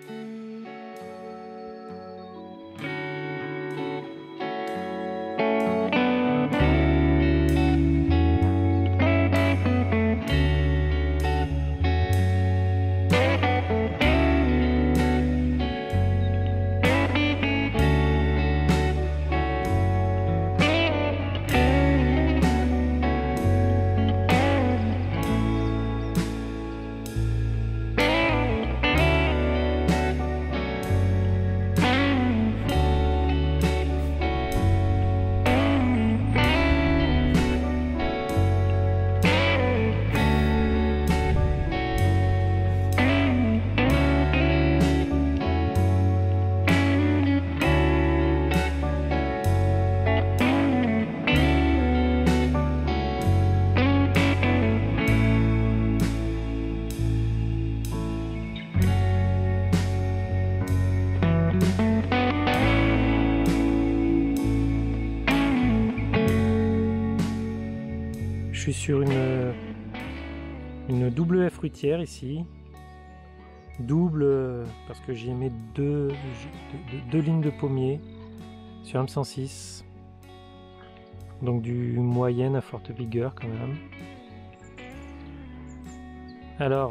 Je suis sur une double haie fruitière ici. Double parce que j'y ai mis deux lignes de pommiers sur M106. Donc du moyenne à forte vigueur quand même. Alors,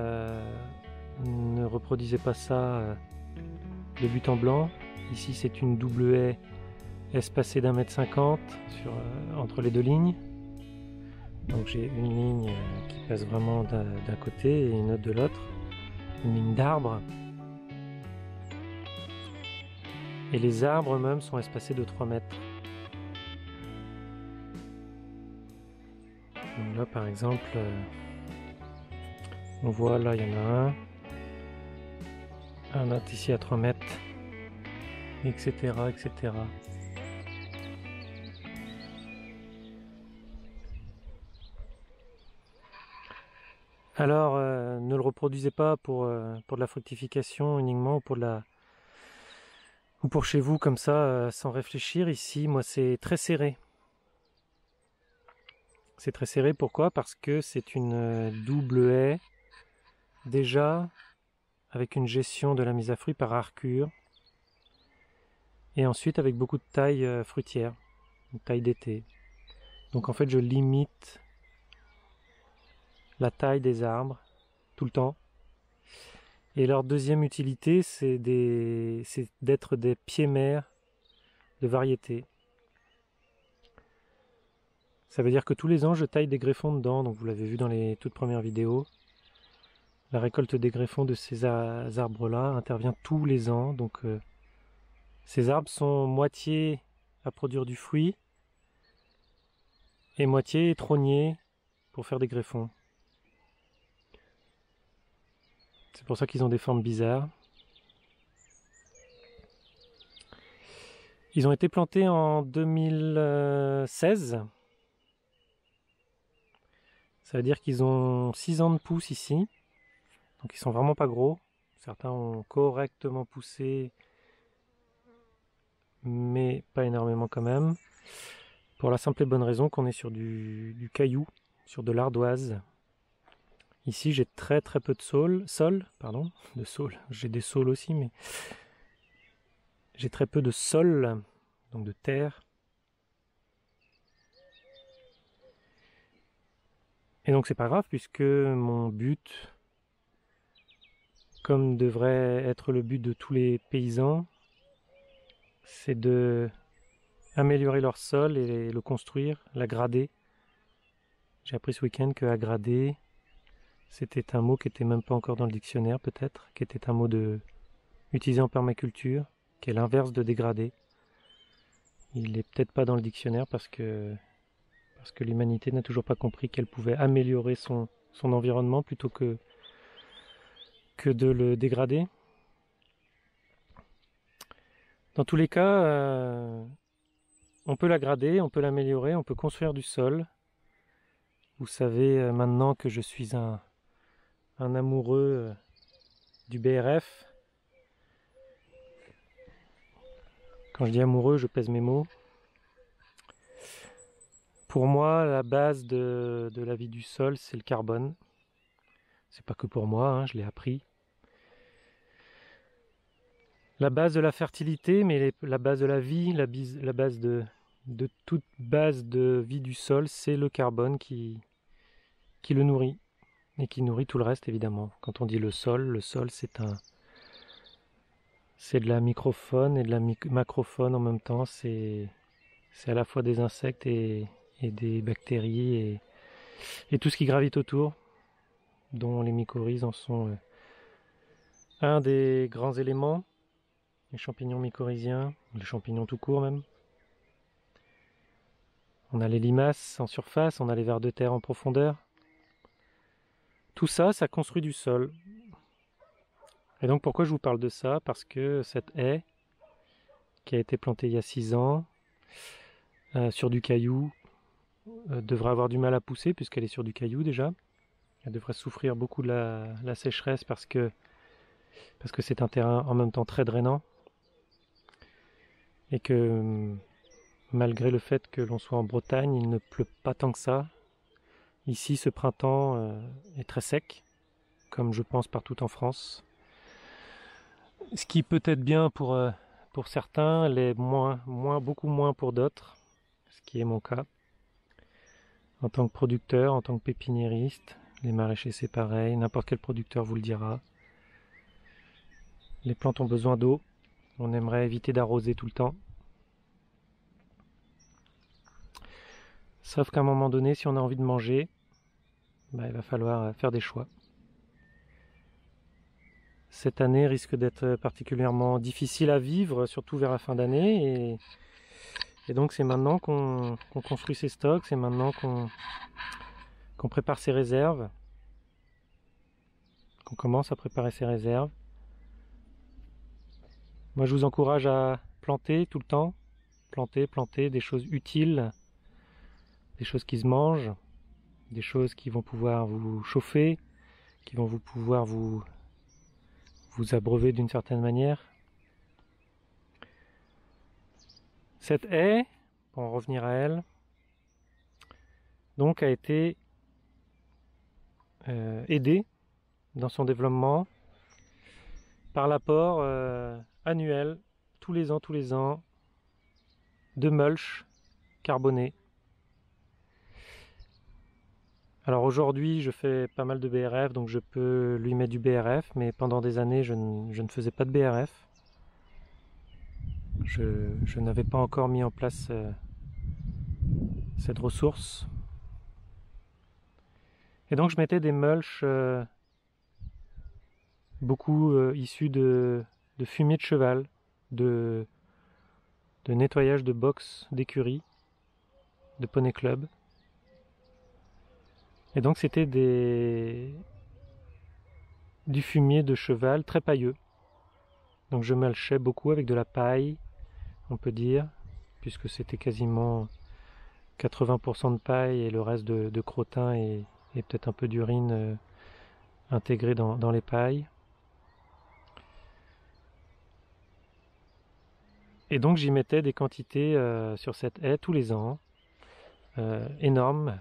ne reproduisez pas ça de but en blanc. Ici c'est une double haie espacée d'1,50 m entre les deux lignes. Donc j'ai une ligne qui passe vraiment d'un côté et une autre de l'autre. Une ligne d'arbres. Et les arbres eux-mêmes sont espacés de 3 mètres. Donc là par exemple, on voit là il y en a un autre ici à 3 mètres, etc. etc. Alors, ne le reproduisez pas pour de la fructification uniquement ou pour chez vous comme ça, sans réfléchir. Ici, moi, c'est très serré. C'est très serré, pourquoi? Parce que c'est une double haie, déjà avec une gestion de la mise à fruit par archure, et ensuite avec beaucoup de taille fruitière, une taille d'été. Donc en fait, je limite la taille des arbres tout le temps. Et leur deuxième utilité, c'est d'être des pieds-mères de variété. Ça veut dire que tous les ans, je taille des greffons dedans, donc vous l'avez vu dans les toutes premières vidéos. La récolte des greffons de ces arbres-là intervient tous les ans, donc ces arbres sont moitié à produire du fruit et moitié trognés pour faire des greffons. C'est pour ça qu'ils ont des formes bizarres. Ils ont été plantés en 2016. Ça veut dire qu'ils ont 6 ans de pousse ici. Donc ils sont vraiment pas gros. Certains ont correctement poussé, mais pas énormément quand même. Pour la simple et bonne raison qu'on est sur du caillou, sur de l'ardoise. Ici j'ai très peu de sol, j'ai des saules aussi, mais j'ai très peu de sol, donc de terre. Et donc c'est pas grave puisque mon but, comme devrait être le but de tous les paysans, c'est de améliorer leur sol et le construire, l'agrader. J'ai appris ce week-end que agrader, c'était un mot qui était même pas encore dans le dictionnaire peut-être, qui était un mot utilisé en permaculture, qui est l'inverse de dégrader. Il est peut-être pas dans le dictionnaire parce que l'humanité n'a toujours pas compris qu'elle pouvait améliorer son environnement plutôt que de le dégrader. Dans tous les cas, on peut l'agrader, on peut l'améliorer, on peut construire du sol. Vous savez maintenant que je suis un amoureux du BRF. Quand je dis amoureux, je pèse mes mots. Pour moi, la base de la vie du sol, c'est le carbone. C'est pas que pour moi, hein, je l'ai appris. la base de la fertilité, mais la base de la vie, la base de toute base de vie du sol, c'est le carbone qui le nourrit et qui nourrit tout le reste évidemment. Quand on dit le sol c'est de la microfaune et de la macrofaune en même temps. C'est à la fois des insectes et des bactéries et tout ce qui gravite autour, dont les mycorhizes en sont un des grands éléments. Les champignons mycorhiziens, les champignons tout court même. On a les limaces en surface, on a les vers de terre en profondeur. Tout ça, ça construit du sol. Et donc pourquoi je vous parle de ça? Parce que cette haie, qui a été plantée il y a 6 ans, sur du caillou, devrait avoir du mal à pousser puisqu'elle est sur du caillou déjà. Elle devrait souffrir beaucoup de la sécheresse parce que c'est un terrain en même temps très drainant. Et que malgré le fait que l'on soit en Bretagne, il ne pleut pas tant que ça. Ici, ce printemps est très sec, comme je pense partout en France. Ce qui peut être bien pour certains, l'est beaucoup moins pour d'autres, ce qui est mon cas. En tant que producteur, en tant que pépiniériste, les maraîchers c'est pareil, n'importe quel producteur vous le dira. Les plantes ont besoin d'eau, on aimerait éviter d'arroser tout le temps. Sauf qu'à un moment donné, si on a envie de manger, il va falloir faire des choix. Cette année risque d'être particulièrement difficile à vivre, surtout vers la fin d'année. Et donc c'est maintenant qu'on construit ses stocks, c'est maintenant qu'on prépare ses réserves, qu'on commence à préparer ses réserves. Moi je vous encourage à planter tout le temps, planter des choses utiles, des choses qui se mangent, des choses qui vont pouvoir vous chauffer, qui vont pouvoir vous abreuver d'une certaine manière. Cette haie, pour en revenir à elle, donc a été aidée dans son développement par l'apport annuel, tous les ans, de mulch carboné. Alors aujourd'hui, je fais pas mal de BRF, donc je peux lui mettre du BRF, mais pendant des années, je ne faisais pas de BRF. Je n'avais pas encore mis en place cette ressource. Et donc je mettais des mulch beaucoup issus de fumier de cheval, de nettoyage de box d'écurie, de poney club. Et donc c'était du fumier de cheval très pailleux. Donc je mulchais beaucoup avec de la paille, on peut dire, puisque c'était quasiment 80% de paille et le reste de crottin et peut-être un peu d'urine intégrée dans les pailles. Et donc j'y mettais des quantités sur cette haie tous les ans, énormes.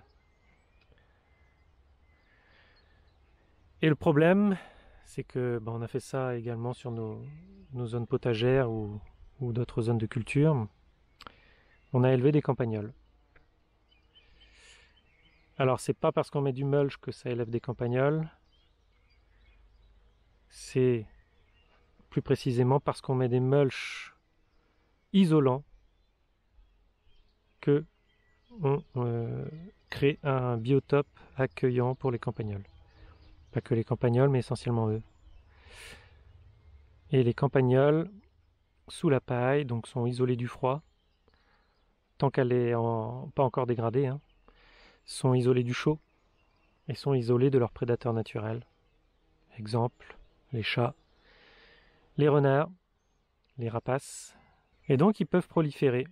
Et le problème, c'est que on a fait ça également sur nos zones potagères ou d'autres zones de culture. On a élevé des campagnols. Alors c'est pas parce qu'on met du mulch que ça élève des campagnols, c'est plus précisément parce qu'on met des mulch isolants que on crée un biotope accueillant pour les campagnols. Pas que les campagnols, mais essentiellement eux. Et les campagnols, sous la paille, donc sont isolés du froid, tant qu'elle est pas encore dégradée, hein, sont isolés du chaud et sont isolés de leurs prédateurs naturels. Exemple, les chats, les renards, les rapaces. Et donc ils peuvent proliférer.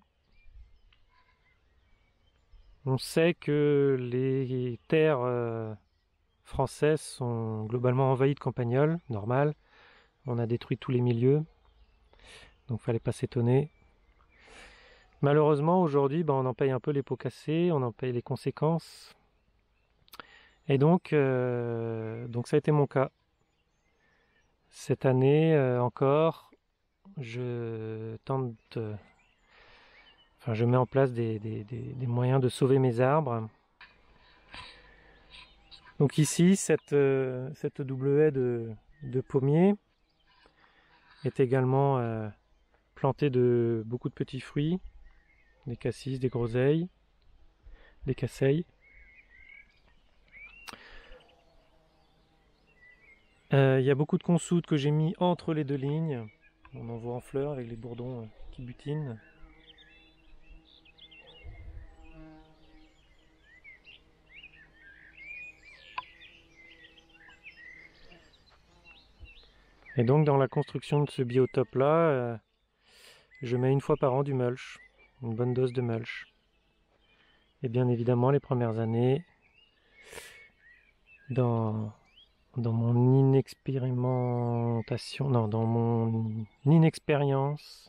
On sait que les terres françaises sont globalement envahies de campagnols, normal. On a détruit tous les milieux, donc fallait pas s'étonner. Malheureusement, aujourd'hui, on en paye un peu les pots cassés, on en paye les conséquences. Et donc ça a été mon cas. Cette année encore, je tente, enfin je mets en place des moyens de sauver mes arbres. Donc ici, cette double haie de pommiers est également plantée de beaucoup de petits fruits, des cassis, des groseilles, des casseilles. Il y a beaucoup de consoudes que j'ai mis entre les deux lignes. On en voit en fleurs avec les bourdons qui butinent. Et donc dans la construction de ce biotope là, je mets une fois par an du mulch, une bonne dose de mulch. Et bien évidemment les premières années, dans mon inexpérimentation, non, dans mon inexpérience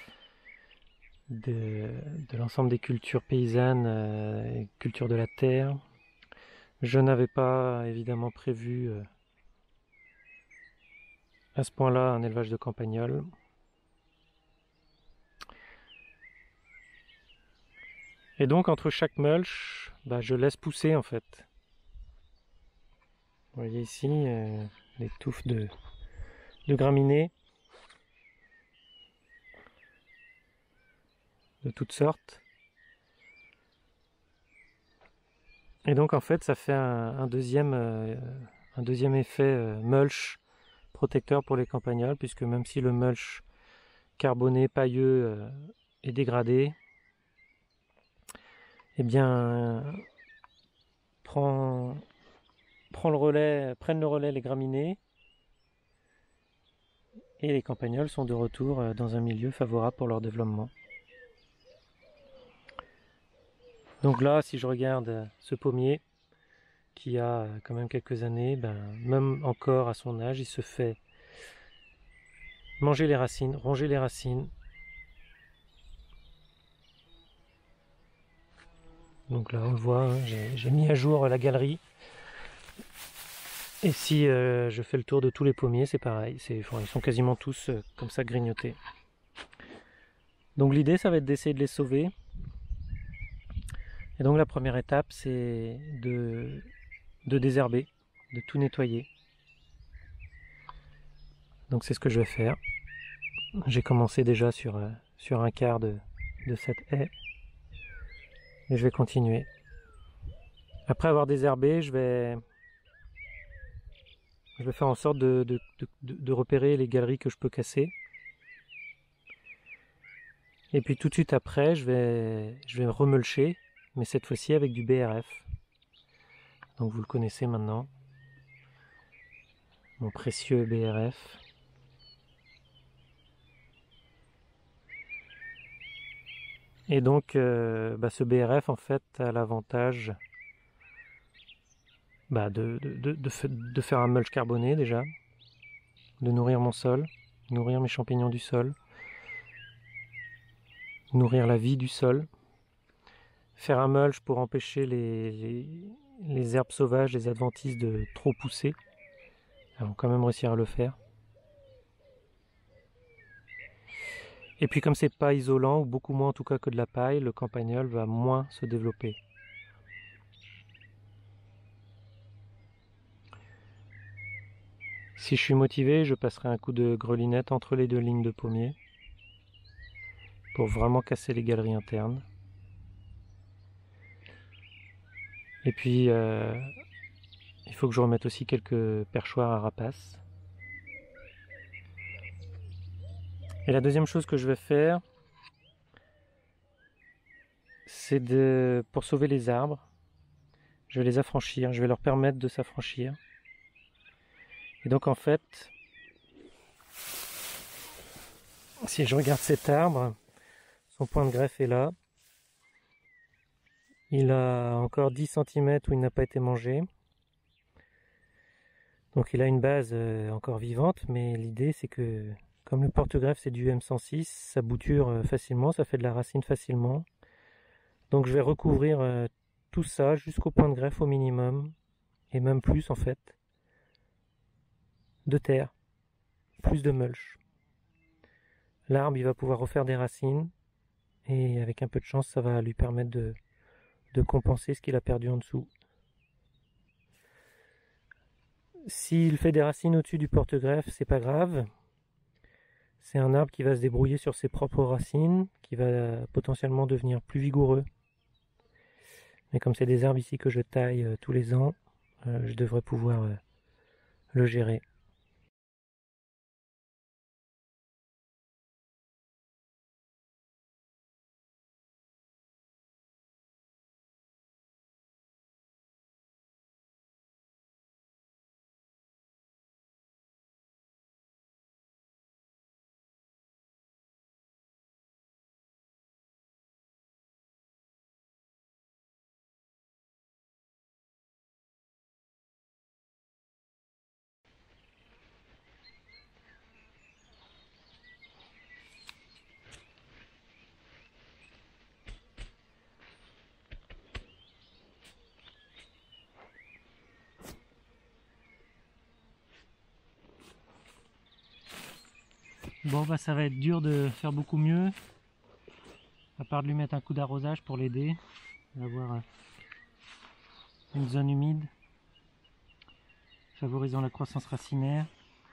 de l'ensemble des cultures paysannes et cultures de la terre, je n'avais pas évidemment prévu à ce point-là un élevage de campagnols. Et donc entre chaque mulch, je laisse pousser en fait. Vous voyez ici les touffes de graminées de toutes sortes. Et donc en fait ça fait un deuxième effet mulch protecteur pour les campagnols, puisque même si le mulch carboné pailleux est dégradé, eh bien prennent le relais les graminées, et les campagnols sont de retour dans un milieu favorable pour leur développement. Donc là, si je regarde ce pommier qui a quand même quelques années, même encore à son âge, il se fait manger les racines, ronger les racines. Donc là, on le voit, hein, j'ai mis à jour la galerie. Et si je fais le tour de tous les pommiers, c'est pareil. Ils sont quasiment tous comme ça grignotés. Donc l'idée, ça va être d'essayer de les sauver. Et donc la première étape, c'est de désherber, de tout nettoyer. Donc c'est ce que je vais faire. J'ai commencé déjà sur un quart de cette haie. Et je vais continuer. Après avoir désherbé, je vais faire en sorte de repérer les galeries que je peux casser. Et puis tout de suite après, je vais remulcher, mais cette fois-ci avec du BRF. Donc vous le connaissez maintenant. Mon précieux BRF. Et donc ce BRF en fait a l'avantage de faire un mulch carboné déjà, de nourrir mon sol, nourrir mes champignons du sol, nourrir la vie du sol, faire un mulch pour empêcher les herbes sauvages, les adventices de trop pousser. Elles vont quand même réussir à le faire. Et puis comme c'est pas isolant, ou beaucoup moins en tout cas que de la paille, le campagnol va moins se développer. Si je suis motivé, je passerai un coup de grelinette entre les deux lignes de pommiers pour vraiment casser les galeries internes. Et puis il faut que je remette aussi quelques perchoirs à rapaces. Et la deuxième chose que je vais faire, c'est pour sauver les arbres, je vais les affranchir, je vais leur permettre de s'affranchir. Et donc en fait, si je regarde cet arbre, son point de greffe est là. Il a encore 10 cm où il n'a pas été mangé. Donc il a une base encore vivante, mais l'idée c'est que comme le porte-greffe c'est du M106, ça bouture facilement, ça fait de la racine facilement. Donc je vais recouvrir tout ça jusqu'au point de greffe au minimum, et même plus en fait, de terre, plus de mulch. l'arbre il va pouvoir refaire des racines et avec un peu de chance ça va lui permettre de compenser ce qu'il a perdu en dessous. S'il fait des racines au-dessus du porte-greffe, c'est pas grave. C'est un arbre qui va se débrouiller sur ses propres racines, qui va potentiellement devenir plus vigoureux. Mais comme c'est des arbres ici que je taille tous les ans, je devrais pouvoir le gérer. Bon bah ça va être dur de faire beaucoup mieux, à part de lui mettre un coup d'arrosage pour l'aider, avoir une zone humide, favorisant la croissance racinaire.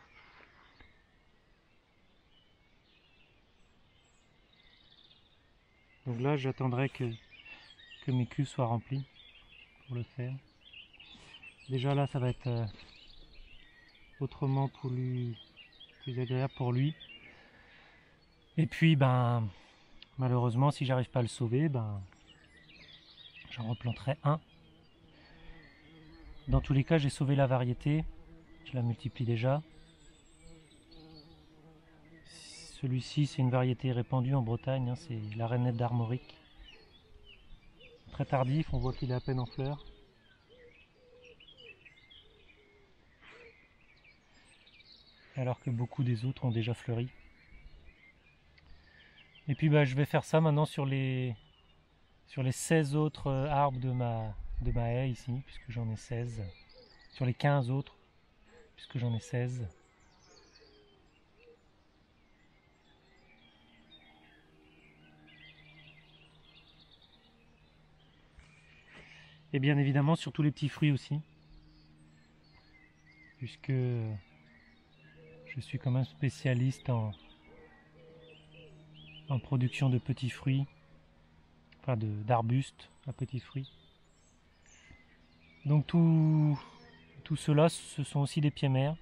Donc là j'attendrai que mes cuves soient remplies pour le faire. Déjà là ça va être autrement plus agréable pour lui. Et puis ben malheureusement si j'arrive pas à le sauver, ben j'en replanterai un. Dans tous les cas j'ai sauvé la variété, je la multiplie déjà. Celui-ci c'est une variété répandue en Bretagne, hein, c'est la rainette d'Armorique. Très tardif, on voit qu'il est à peine en fleurs. Alors que beaucoup des autres ont déjà fleuri. Et puis bah, je vais faire ça maintenant sur les 16 autres arbres de ma haie ici, puisque j'en ai 16. Sur les 15 autres, puisque j'en ai 16. Et bien évidemment sur tous les petits fruits aussi, puisque je suis quand même spécialiste en production de petits fruits, enfin d'arbustes à petits fruits. Donc tout cela, ce sont aussi des pieds mères.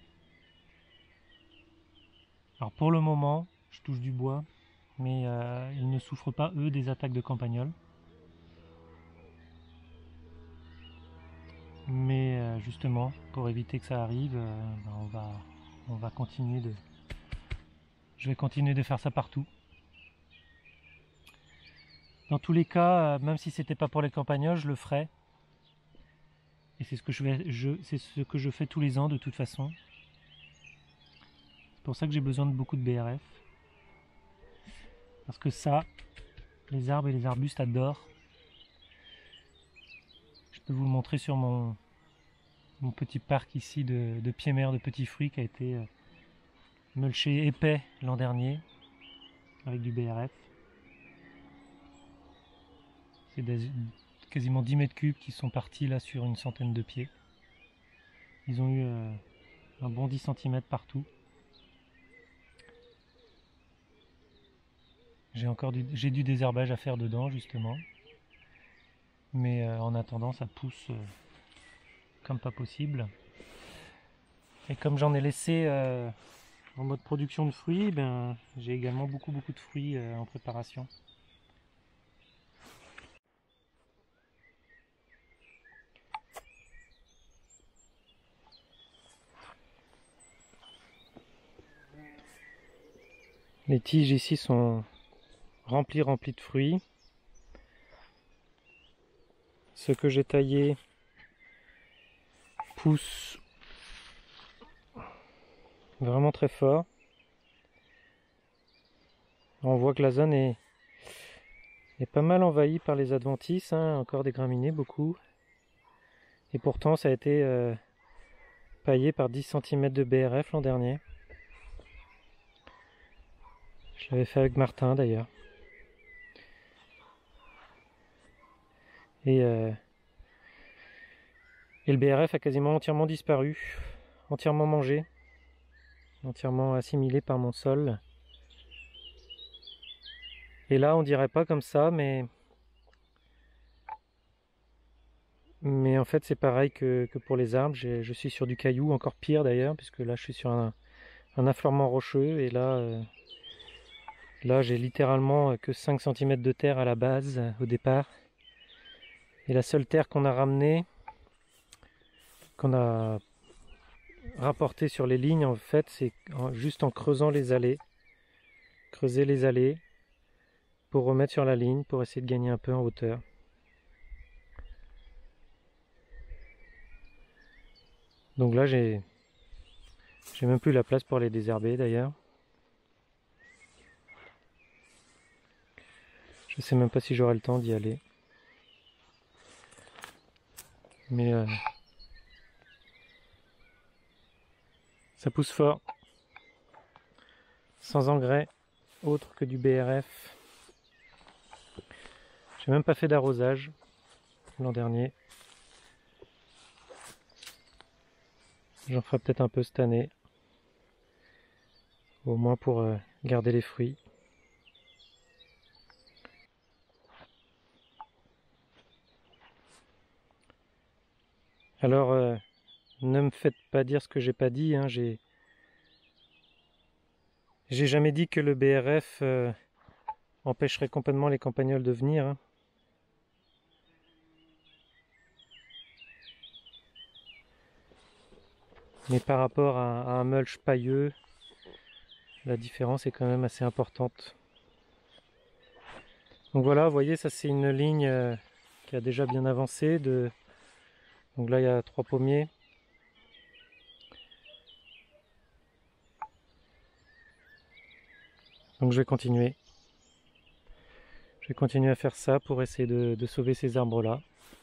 Alors pour le moment, je touche du bois, mais ils ne souffrent pas eux des attaques de campagnols. Mais justement, pour éviter que ça arrive, on va continuer je vais continuer de faire ça partout. Dans tous les cas, même si c'était pas pour les campagnols, je le ferai. Et c'est ce que je fais tous les ans de toute façon. C'est pour ça que j'ai besoin de beaucoup de BRF. Parce que ça, les arbres et les arbustes adorent. Je peux vous le montrer sur mon petit parc ici de pieds mères de petits fruits qui a été mulché épais l'an dernier avec du BRF. C'est quasiment 10 mètres cubes qui sont partis là sur une centaine de pieds. Ils ont eu un bon 10 cm partout. J'ai du désherbage à faire dedans justement. Mais en attendant ça pousse comme pas possible. Et comme j'en ai laissé en mode production de fruits, ben, j'ai également beaucoup de fruits en préparation. Les tiges ici sont remplies de fruits. Ce que j'ai taillé pousse vraiment très fort. On voit que la zone est pas mal envahie par les adventices, hein, encore des graminées, beaucoup. Et pourtant ça a été paillé par 10 cm de BRF l'an dernier. Je l'avais fait avec Martin d'ailleurs. Et le BRF a quasiment entièrement disparu, entièrement mangé, entièrement assimilé par mon sol. Et là, on dirait pas comme ça, mais en fait, c'est pareil que pour les arbres. Je suis sur du caillou, encore pire d'ailleurs, puisque là, je suis sur un affleurement rocheux. Et là, j'ai littéralement que 5 cm de terre à la base, au départ. Et la seule terre qu'on a ramenée, qu'on a rapportée sur les lignes, en fait, c'est juste en creusant les allées. Creuser les allées pour remettre sur la ligne, pour essayer de gagner un peu en hauteur. Donc là, j'ai même plus la place pour les désherber d'ailleurs. Je sais même pas si j'aurai le temps d'y aller. Mais ça pousse fort. Sans engrais, autre que du BRF. J'ai même pas fait d'arrosage l'an dernier. J'en ferai peut-être un peu cette année. Au moins pour garder les fruits. Alors, ne me faites pas dire ce que j'ai pas dit, hein. J'ai jamais dit que le BRF empêcherait complètement les campagnols de venir, hein. Mais par rapport à un mulch pailleux, la différence est quand même assez importante. Donc voilà, vous voyez, ça c'est une ligne qui a déjà bien avancé. Donc là, il y a 3 pommiers. Donc je vais continuer. Je vais continuer à faire ça pour essayer de sauver ces arbres-là.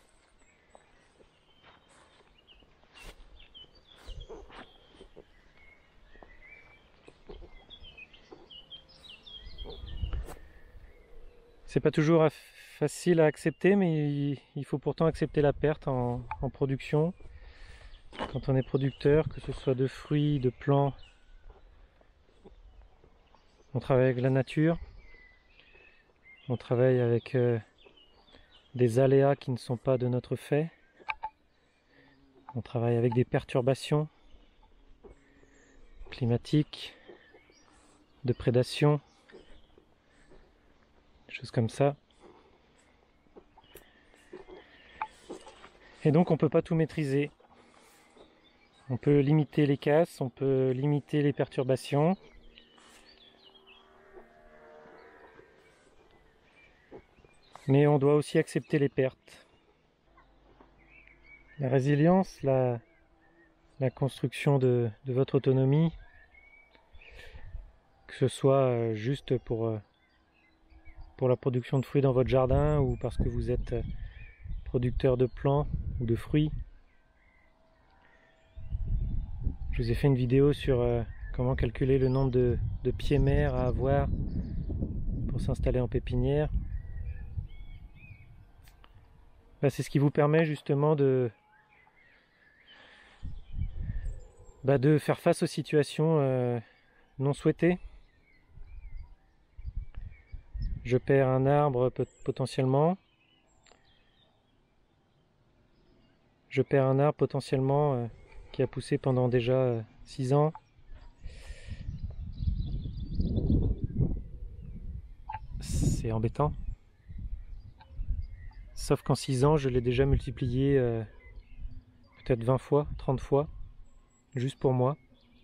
C'est pas toujours facile à accepter, mais il faut pourtant accepter la perte en production. Quand on est producteur, que ce soit de fruits, de plants, on travaille avec la nature, on travaille avec des aléas qui ne sont pas de notre fait, on travaille avec des perturbations climatiques, de prédation, des choses comme ça. Et donc on ne peut pas tout maîtriser. On peut limiter les casses, on peut limiter les perturbations. Mais on doit aussi accepter les pertes. La résilience, la construction de votre autonomie, que ce soit juste pour la production de fruits dans votre jardin ou parce que vous êtes producteur de plants ou de fruits. Je vous ai fait une vidéo sur comment calculer le nombre de pieds mères à avoir pour s'installer en pépinière. C'est ce qui vous permet justement de faire face aux situations non souhaitées. Je perds un arbre potentiellement. Je perds un arbre potentiellement qui a poussé pendant déjà 6 ans. C'est embêtant. Sauf qu'en 6 ans, je l'ai déjà multiplié peut-être 20 fois, 30 fois, juste pour moi.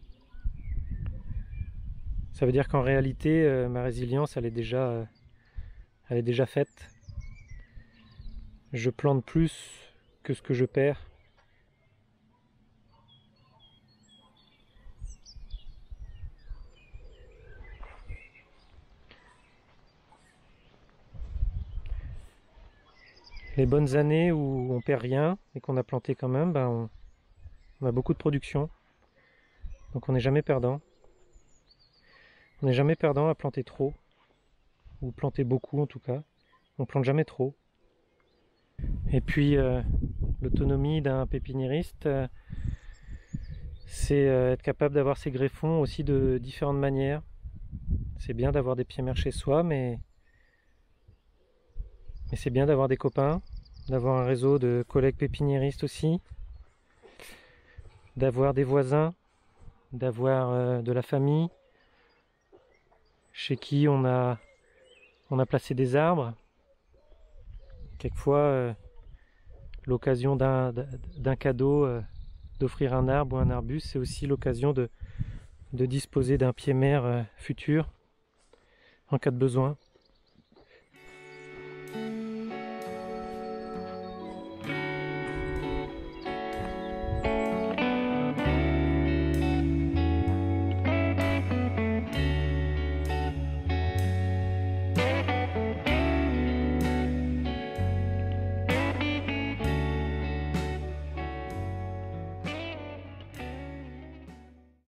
Ça veut dire qu'en réalité, ma résilience, elle est déjà faite. Je plante plus que ce que je perds. Les bonnes années où on perd rien et qu'on a planté quand même, on a beaucoup de production. Donc on n'est jamais perdant. On n'est jamais perdant à planter trop, ou planter beaucoup en tout cas. On plante jamais trop. Et puis l'autonomie d'un pépiniériste, c'est être capable d'avoir ses greffons aussi de différentes manières. C'est bien d'avoir des pieds-mères chez soi, mais c'est bien d'avoir des copains, d'avoir un réseau de collègues pépiniéristes aussi, d'avoir des voisins, d'avoir de la famille chez qui on a placé des arbres. Quelquefois, l'occasion d'un cadeau, d'offrir un arbre ou un arbuste, c'est aussi l'occasion de disposer d'un pied-mère futur en cas de besoin.